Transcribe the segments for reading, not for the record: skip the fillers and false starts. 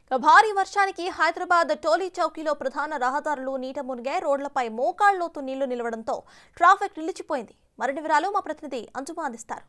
భారీ వర్షానికి హైదరాబాద్ టోలీ చౌకీలో ప్రధాన రహదారులు నీట మునిగాయి. రోడ్లపై మోకాళ్లలోతు నీళ్లు నిలవడంతో ట్రాఫిక్ నిలిచిపోయింది. మరిన్ని వివరాలు మా ప్రతినిధి అంజుమా అందిస్తారు.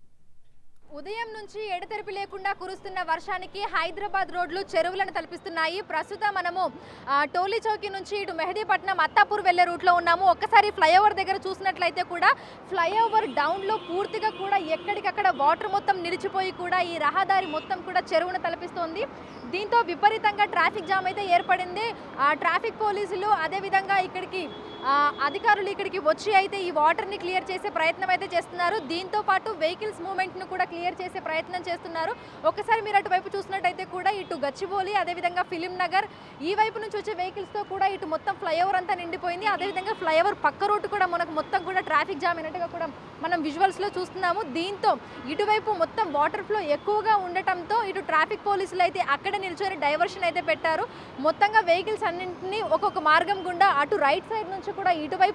ఉదయం నుంచి ఎడతెరిపి లేకుండా కురుస్తున్న వర్షానికి హైదరాబాద్ రోడ్లు చెరువులను తలపిస్తున్నాయి. ప్రస్తుతం మనము టోలీ చౌకీ నుంచి ఇటు మెహదీపట్నం అత్తాపూర్ వెళ్లే రూట్లో ఉన్నాము. ఒక్కసారి ఫ్లైఓవర్ దగ్గర చూసినట్లయితే కూడా ఫ్లైఓవర్ డౌన్లో పూర్తిగా కూడా ఎక్కడికక్కడ వాటర్ మొత్తం నిలిచిపోయి కూడా ఈ రహదారి మొత్తం కూడా చెరువును తలపిస్తోంది. దీంతో విపరీతంగా ట్రాఫిక్ జామ్ అయితే ఏర్పడింది. ట్రాఫిక్ పోలీసులు అదేవిధంగా అధికారులు ఇక్కడికి వచ్చి అయితే ఈ వాటర్ని క్లియర్ చేసే ప్రయత్నం అయితే చేస్తున్నారు. దీంతో పాటు వెహికల్స్ మూవ్మెంట్ను కూడా క్లియర్ చేసే ప్రయత్నం చేస్తున్నారు. ఒకసారి మీరు అటువైపు చూసినట్టయితే కూడా ఇటు గచ్చిబౌలి అదేవిధంగా ఫిలిం నగర్ ఈ వైపు నుంచి వచ్చే వెహికల్స్తో కూడా ఇటు మొత్తం ఫ్లైఓవర్ అంతా నిండిపోయింది. అదేవిధంగా ఫ్లైఓవర్ పక్క రోడ్డు కూడా మనకు మొత్తం కూడా ట్రాఫిక్ జామ్ అయినట్టుగా కూడా మనం విజువల్స్లో చూస్తున్నాము. దీంతో ఇటువైపు మొత్తం వాటర్ ఫ్లో ఎక్కువగా ఉండటంతో ఇటు ట్రాఫిక్ పోలీసులు అయితే అక్కడ నిల్చొని డైవర్షన్ అయితే పెట్టారు. మొత్తంగా వెహికల్స్ అన్నింటినీ ఒక్కొక్క మార్గం గుండా అటు రైట్ సైడ్ నుంచి కూడా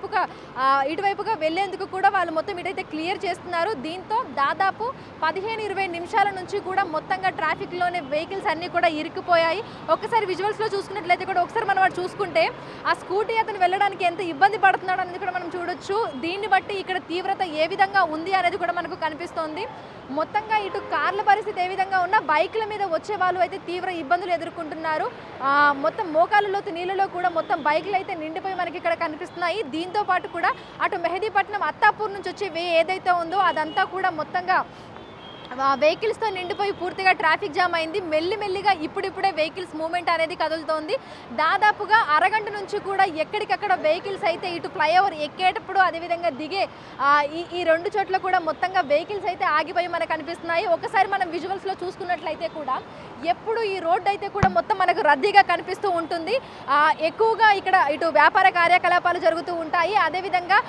ఇటువైపుగా వెళ్లేందుకు కూడా వాళ్ళు మొత్తం ఇటైతే క్లియర్ చేస్తున్నారు. దీంతో దాదాపు 15-20 నిమిషాల నుంచి కూడా మొత్తంగా ట్రాఫిక్లోనే వెహికల్స్ అన్నీ కూడా ఇరుక్కుపోయాయి. ఒక్కసారి విజువల్స్లో చూసుకున్నట్లయితే కూడా ఒకసారి మనం వాడు చూసుకుంటే ఆ స్కూటీ అతను వెళ్ళడానికి ఎంత ఇబ్బంది పడుతున్నాడు అనేది కూడా మనం చూడొచ్చు. దీన్ని బట్టి ఇక్కడ తీవ్రత ఏ విధంగా ఉంది అనేది కూడా మనకు కనిపిస్తోంది. మొత్తంగా ఇటు కార్ల పరిస్థితి ఏ విధంగా ఉన్నా బైక్ల మీద వచ్చే వాళ్ళు అయితే తీవ్ర ఇబ్బందులు ఎదుర్కొంటున్నారు. మొత్తం మోకాళ్ళలోతు నీళ్ళలో కూడా మొత్తం బైక్లు అయితే నిండిపోయి మనకి ఇక్కడ కనిపిస్తున్నాయి. దీంతో పాటు కూడా అటు మెహదీపట్నం అత్తాపూర్ నుంచి వచ్చే వే ఏదైతే ఉందో అదంతా కూడా మొత్తంగా వెహికల్స్తో నిండిపోయి పూర్తిగా ట్రాఫిక్ జామ్ అయింది. మెల్లిమెల్లిగా ఇప్పుడిప్పుడే వెహికల్స్ మూవ్మెంట్ అనేది కదులుతోంది. దాదాపుగా అరగంట నుంచి కూడా ఎక్కడికక్కడ వెహికల్స్ అయితే ఇటు ఫ్లైఓవర్ ఎక్కేటప్పుడు అదేవిధంగా దిగే ఈ రెండు చోట్ల కూడా మొత్తంగా వెహికల్స్ అయితే ఆగిపోయి మనకు కనిపిస్తున్నాయి. ఒకసారి మనం విజువల్స్లో చూసుకున్నట్లయితే కూడా ఎప్పుడు ఈ రోడ్డు అయితే కూడా మొత్తం మనకు రద్దీగా కనిపిస్తూ ఉంటుంది. ఎక్కువగా ఇక్కడ ఇటు వ్యాపార కార్యకలాపాలు జరుగుతూ ఉంటాయి. అదేవిధంగా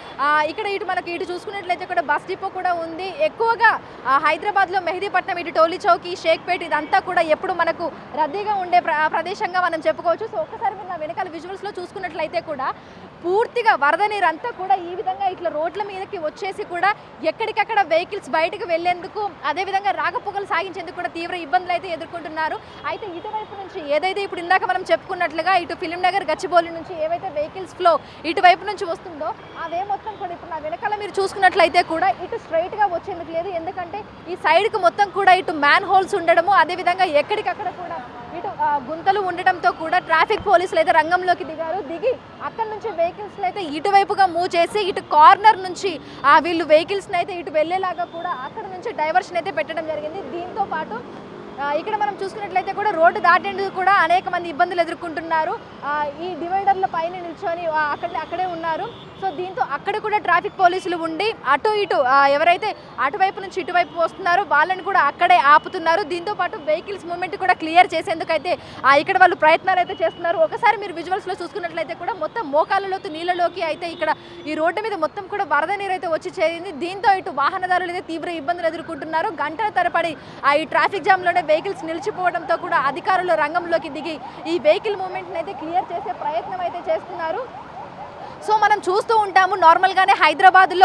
ఇటు చూసుకున్నట్లయితే కూడా బస్ డిపో కూడా ఉంది. ఎక్కువగా హైదరాబాద్లో మెహదీపట్నం ఇటు టోలీ చౌకీ షేక్పేట్ ఇదంతా కూడా ఎప్పుడు మనకు రద్దీగా ఉండే ప్రదేశంగా మనం చెప్పుకోవచ్చు. సో ఒక్కసారి మీరు నా వెనకాల విజువల్స్లో చూసుకున్నట్లయితే కూడా పూర్తిగా వరద నీరు అంతా కూడా ఈ విధంగా ఇట్లా రోడ్ల మీదకి వచ్చేసి కూడా ఎక్కడికక్కడ వెహికల్స్ బయటకు వెళ్లేందుకు అదేవిధంగా రాకపోకలు సాగించేందుకు కూడా తీవ్ర ఇబ్బందులు అయితే ఎదుర్కొంటున్నారు. అయితే ఇటువైపు నుంచి ఏదైతే ఇప్పుడు ఇందాక మనం చెప్పుకున్నట్లుగా ఇటు ఫిలిం నగర్ గచ్చిబౌలి నుంచి ఏవైతే వెహికల్స్ ఫ్లో ఇటువైపు నుంచి వస్తుందో అవే మొత్తం కూడా ఇప్పుడు నా వెనకాల మీరు చూసుకున్నట్లయితే కూడా ఇటు స్ట్రైట్గా వచ్చేందుకు లేదు. ఎందుకంటే ఈ సైడ్కి మొత్తం కూడా ఇటు మ్యాన్ హోల్స్ ఉండడము అదేవిధంగా ఎక్కడికక్కడ కూడా ఇటు గుంతలు ఉండటంతో కూడా ట్రాఫిక్ పోలీసులు అయితే రంగంలోకి దిగి అక్కడ నుంచి వెహికల్స్ని అయితే ఇటువైపుగా మూవ్ చేసి ఇటు కార్నర్ నుంచి వీళ్ళు వెహికల్స్ని అయితే ఇటు వెళ్ళేలాగా కూడా అక్కడ నుంచి డైవర్షన్ అయితే పెట్టడం జరిగింది. దీంతో పాటు ఇక్కడ మనం చూసుకున్నట్లయితే కూడా రోడ్డు దాటేందుకు కూడా అనేక మంది ఇబ్బందులు ఎదుర్కొంటున్నారు. ఈ డివైడర్ల పైన నిల్చొని అక్కడే ఉన్నారు. సో దీంతో అక్కడ కూడా ట్రాఫిక్ పోలీసులు ఉండి అటు ఇటు ఎవరైతే అటువైపు నుంచి ఇటువైపు వస్తున్నారో వాళ్ళని కూడా అక్కడే ఆపుతున్నారు. దీంతో పాటు వెహికల్స్ మూవ్మెంట్ కూడా క్లియర్ చేసేందుకు అయితే ఇక్కడ వాళ్ళు ప్రయత్నాలు అయితే చేస్తున్నారు. ఒకసారి మీరు విజువల్స్లో చూసుకున్నట్లయితే కూడా మొత్తం మోకాళ్ళలోతు నీళ్ళలోకి అయితే ఇక్కడ ఈ రోడ్డు మీద మొత్తం కూడా వరద నీరు అయితే వచ్చి చేరింది. దీంతో ఇటు వాహనదారులు అయితే తీవ్ర ఇబ్బందులు ఎదుర్కొంటున్నారు. గంటల తరబడి ఈ ట్రాఫిక్ జామ్లోనే వెహికల్స్ నిలిచిపోవడంతో కూడా అధికారులు రంగంలోకి దిగి ఈ వెహికల్ మూవ్మెంట్ని అయితే క్లియర్ చేసే ప్రయత్నం అయితే చేస్తున్నారు. సో మనం చూస్తూ ఉంటాము నార్మల్గానే హైదరాబాద్లో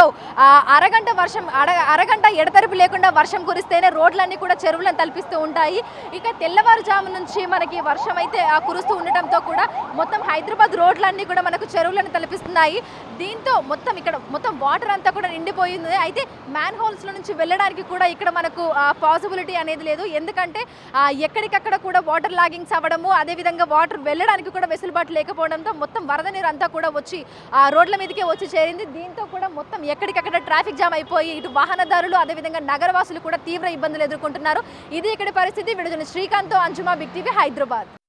అరగంట ఎడతెరిపి లేకుండా వర్షం కురిస్తేనే రోడ్లన్నీ కూడా చెరువులను తలపిస్తూ ఉంటాయి. ఇక తెల్లవారుజాము నుంచి మనకి వర్షం అయితే కురుస్తూ ఉండటంతో కూడా మొత్తం హైదరాబాద్ రోడ్లన్నీ కూడా మనకు చెరువులను తలపిస్తున్నాయి. దీంతో మొత్తం వాటర్ అంతా కూడా నిండిపోయింది. అయితే మ్యాన్ హోల్స్లో నుంచి వెళ్ళడానికి కూడా ఇక్కడ మనకు పాసిబిలిటీ అనేది లేదు. ఎందుకంటే ఎక్కడికక్కడ కూడా వాటర్ లాగింగ్స్ అవ్వడము అదేవిధంగా వాటర్ వెళ్ళడానికి కూడా వెసులుబాటు లేకపోవడంతో మొత్తం వరద నీరు అంతా కూడా వచ్చి రోడ్ల మీదకే వచ్చి చేరింది. దీంతో కూడా మొత్తం ఎక్కడికక్కడ ట్రాఫిక్ జామ్ అయిపోయి ఇటు వాహనదారులు అదేవిధంగా నగరవాసులు కూడా తీవ్ర ఇబ్బందులు ఎదుర్కొంటున్నారు. ఇది ఇక్కడ పరిస్థితి. Video Srikanth, Anjuma, big TV, Hyderabad.